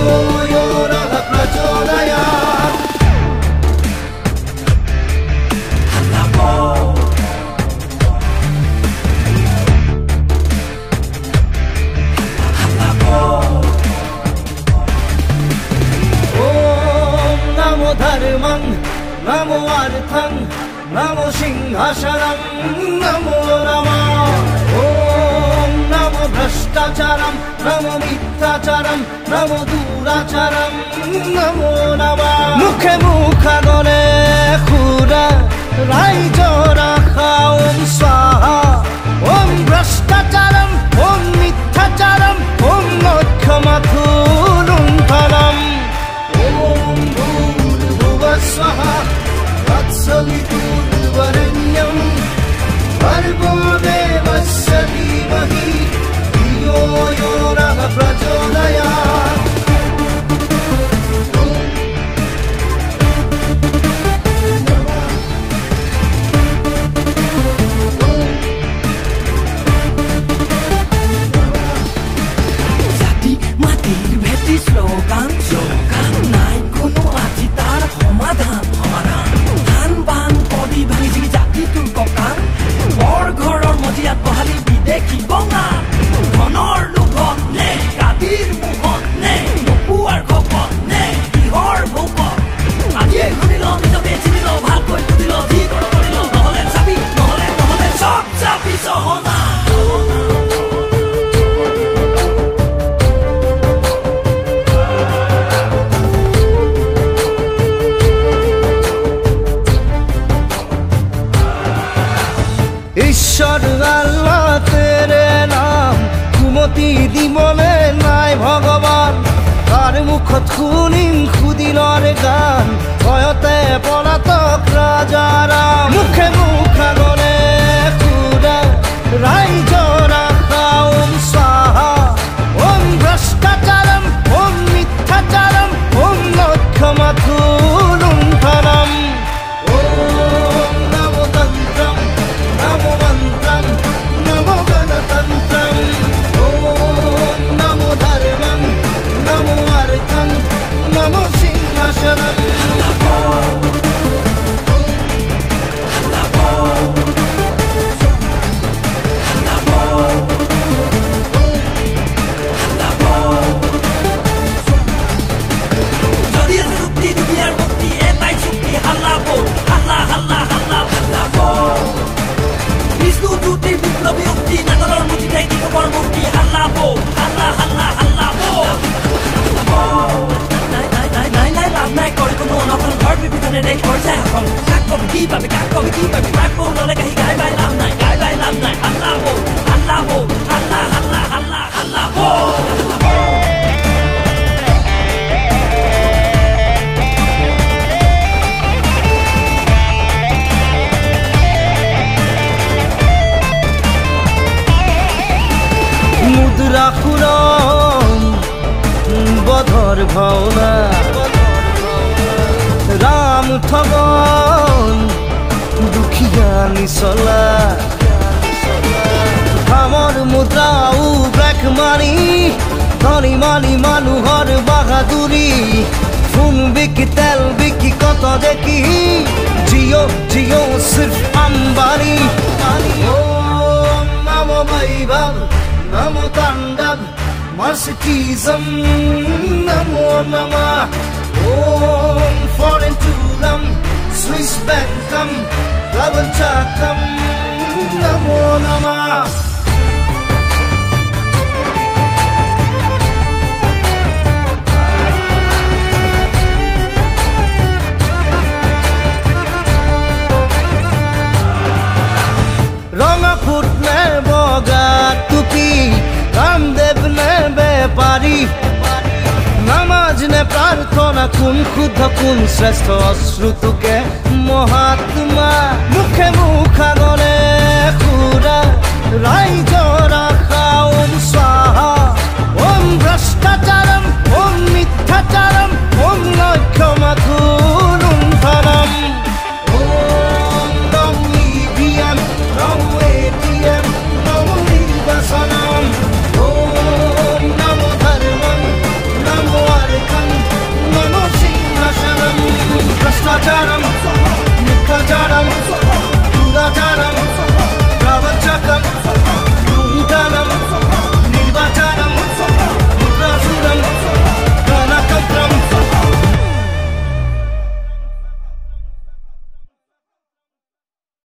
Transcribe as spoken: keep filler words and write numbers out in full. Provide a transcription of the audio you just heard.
नमो अर्थं नमो सिंहासनं नमो नमः ओम नमो भ्रष्टाचारं नमो मिथ्याचारं नमो दुराचारं नमो नमः मुखे मुखा गले खुरा राइजरा खाओम स्वाहा ओम भ्रष्टाचारं ओम मिथ्याचारं ओम नक्षमाथुलुंठनम् ओम भूर्भुवः स्वः तत्सवितुर्वरेण्यं भर्गो देवस्य धीमहि धियो यो नः प्रचोदयात् জাতি মাটির ভেটি স্লোগান স্লোগান নাই কোনো আজি তার সমাধান সমাধান ধান বান কবি ভাঙি চিঙি জাতিটোৰ ককান বৰ ঘৰৰ মজিয়াত বহালি বিদেশী বঙা ধনৰ লোভত নে গাদীৰ মুখত নে নপুৱাৰ খপত নে কিহৰ ভোকত আজিয়ে শুনি ল নিজকে চিনি ল ভালকৈ সুধি ল যি কৰ কৰি ল নহ'লে চাবি নহ'লে নহ'লে চব চাবি চহনা ईश्वर अल्लाह तेरे नाम कुमति दिमले नाय भगवान तार मुखत शुनिम खुदिलर गान भयते पलातक राजाराम मुखे मुखा गले खुरा राइजरा खाओम स्वाहा ओम भ्रष्टाचारं ओम मिथ्याचारं ओम नक्षमाथुलुंठनम् ओम नमो तन्त्रं नमो मन्त्रं नमो गणतन्त्रं ओम नमो धर्मं नमो अर्थं नमो सिंहासनं যদি আছে যুক্তি দুনিয়াৰ মুক্তি এটাই চুক্তি হাল্লাবো হাল্লা হাল্লা হাল্লা হাল্লাবো বিষ্ণু জ্যোতি বিপ্লৱী উক্তি নাগৰৰ মুঠি ঠাই কি খবৰ মুক্তি হাল্লাবো হাল্লা হাল্লা হাল্লাবো নাই নাই নাই নাই নাই লাভ নাই কৰি কোনো অনখন ঘৰ বিপিনে দেশ কৰিছে এখন কাক কবি কি পাবি কাক কবি কি পাবি কাক নহ'লে কাহি গাই বাই লাভ নাই গাই বাই লাভ নাই হাল্লাবো হাল্লাবো হাল্লা হাল্লা হাল্লা হাল্লাবো मुद्रा खुरम बधर भावना राम ठगन दुखिया निचला खामर मुद्रा उ ब्लैक मानी धनी मानी मानुहर बाहादुरी फुन बिकी तेल बिकी कत देखी जियो जियो सिर्फ अंबानी ओम नमो वैभव नमो तांडव Mercetism नमो नमः ओम foreign tourism Swiss Bankum Lavanchakam नमो नमः रंगा फुटने बगा टुपी रामदेव ने बेपारी नामाज ने प्रार्थना कुन खुद कुन श्रेष्ठ अश्रुतुके महात्मा मुखे मुखा गले खुरा राइज